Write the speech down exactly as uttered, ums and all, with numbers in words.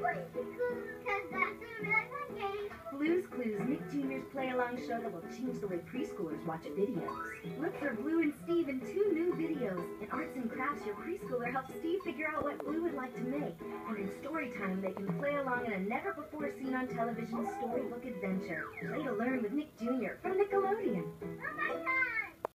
Because that's a really fun game. Blue's Clues, Nick Junior's play-along show that will change the way preschoolers watch videos. Look for Blue and Steve in two new videos. In Arts and Crafts, your preschooler helps Steve figure out what Blue would like to make. And in Storytime, they can play along in a never-before-seen-on-television storybook adventure. Play to learn with Nick Junior from Nickelodeon. Oh my God!